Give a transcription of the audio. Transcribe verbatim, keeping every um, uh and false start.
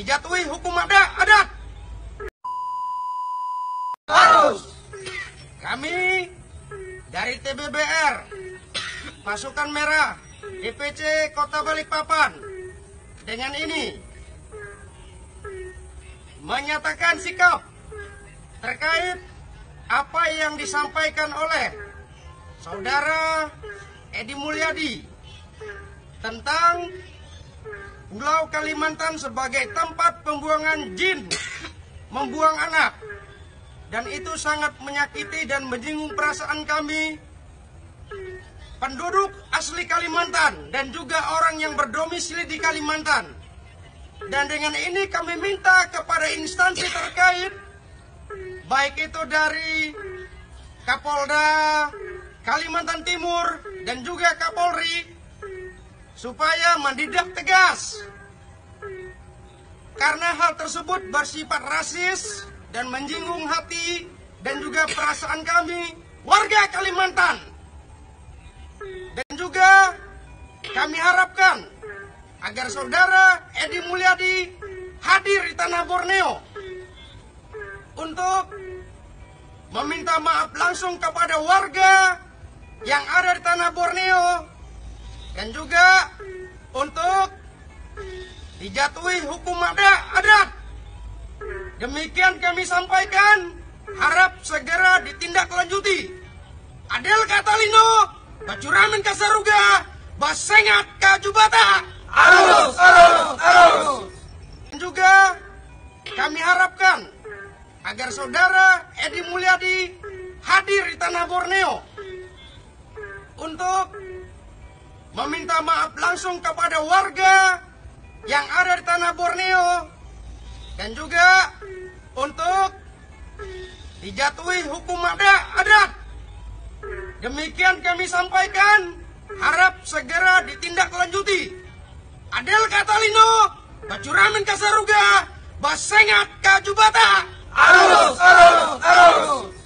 dijatuhi hukum ada- adat. Harus. Kami dari T B B R, Pasukan Merah, D P C Kota Balikpapan, dengan ini menyatakan sikap terkait apa yang disampaikan oleh Saudara Edi Mulyadi tentang Pulau Kalimantan sebagai tempat pembuangan jin, membuang anak. Dan itu sangat menyakiti dan menyinggung perasaan kami, penduduk asli Kalimantan dan juga orang yang berdomisili di Kalimantan. Dan dengan ini kami minta kepada instansi terkait, baik itu dari Kapolda Kalimantan Timur dan juga Kapolri, supaya mendidak tegas. Karena hal tersebut bersifat rasis dan menyinggung hati dan juga perasaan kami, warga Kalimantan. Dan juga kami harapkan agar Saudara Edi Mulyadi hadir di tanah Borneo untuk meminta maaf langsung kepada warga yang ada di tanah Borneo dan juga untuk dijatuhi hukum ada- adat. Demikian kami sampaikan, harap segera ditindaklanjuti. Adel Katalino, Bacuramin Kasaruga, Basengat Kajubata. Harus, harus, harus. Dan juga kami harapkan agar Saudara Edi Mulyadi hadir di tanah Borneo untuk meminta maaf langsung kepada warga yang ada di tanah Borneo dan juga untuk dijatuhi hukum ada- adat. Demikian kami sampaikan, harap segera ditindaklanjuti. Adel Katalino, Bacuramin Kasaruga, Basengat Kajubata. Harus, harus, harus.